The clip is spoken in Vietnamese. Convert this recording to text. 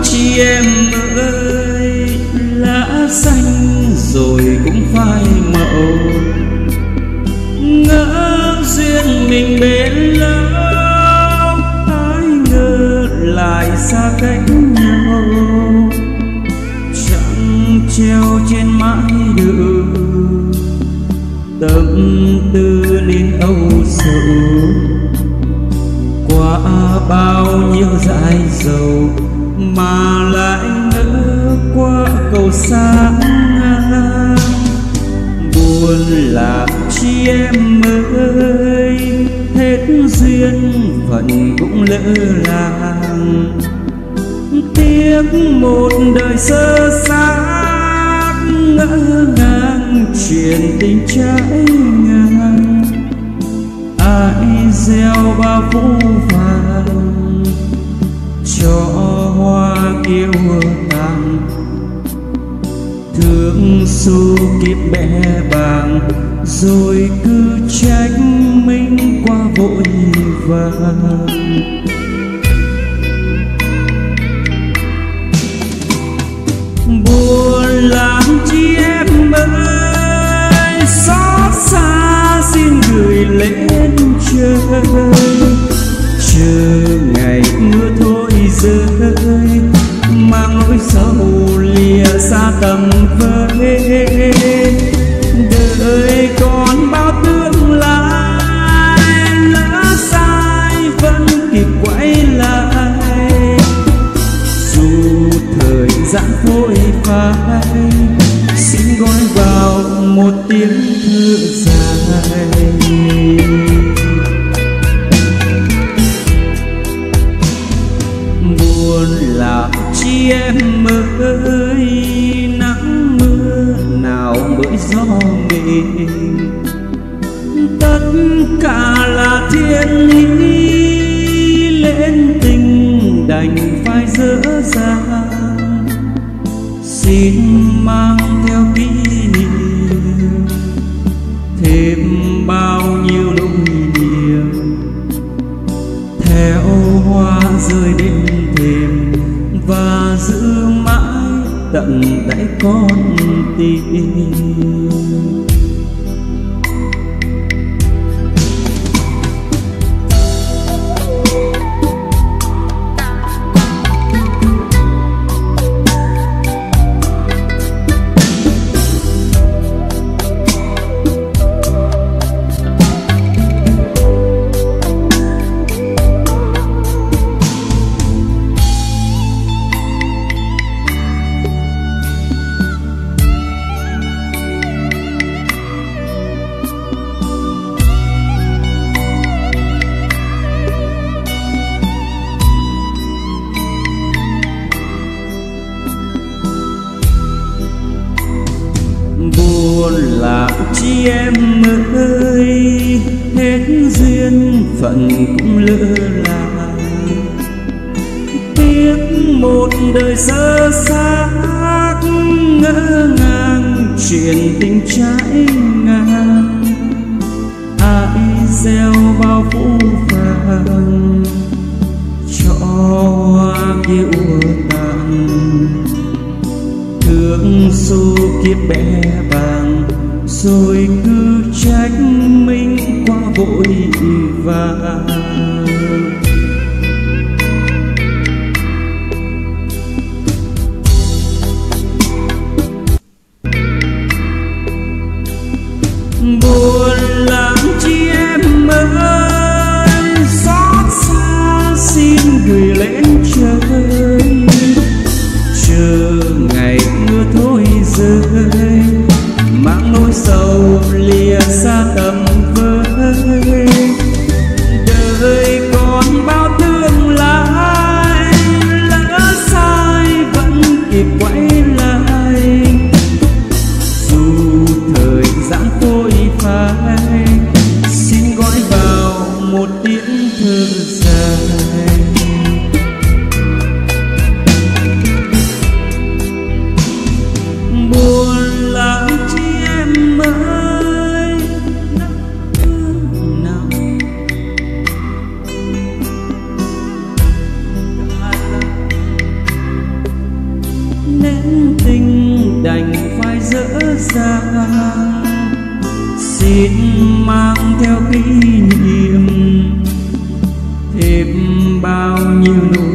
chị em ơi, lá xanh rồi cũng phai màu, ngỡ duyên mình bền lâu, ai ngờ lại xa cách nhau, chẳng treo trên mãi đường tâm tư nên âu sầu. Qua bao nhiêu dại dầu mà lại ngỡ qua cầu xa ngang, buồn làm chi em ơi, hết duyên phận cũng lỡ làng. Tiếc một đời sơ xác, ngỡ ngàng chuyện tình trái ngang, ai gieo bao phũ phàng cho hoa kiêu tàn. Thương xu kiếp bé bàng rồi cứ trách mình qua vội vàng. Buồn làm chi em ơi, xót xa xin gửi lên trời, chờ ngày mưa thôi rơi, mang nỗi sầu lìa xa tầm với. Đời còn bao tương lai, lỡ sai vẫn kịp quay lại, dù thời gian phôi phai xin gói vào một tiếng thở dài. Buồn làm chi em ơi, nắng mưa nào mới gió mình, tất cả là thiên ý, lên tình đành phải dở dang. Xin mang theo kỷ niệm thêm bao nhiêu nỗi niềm, theo hoa rơi đến thềm và giữ mãi tận đáy con tim. Buồn làm chi em ơi, hết duyên phận cũng lỡ làng. Tiếc một đời sơ xác, ngỡ ngàng chuyện tình trái ngang, ai gieo bao phũ phàng cho hoa kiêu tàn. Thương xu kiếp bé bàng rồi cứ trách mình qua vội vàng. Buồn làm chi em ơi, xót xa xin gửi lên trời, chờ ngày mưa thôi rơi, mang nỗi sầu lìa xa tầm với. Đời dở dàng. Xin mang theo kỷ niệm thêm bao nhiêu nỗi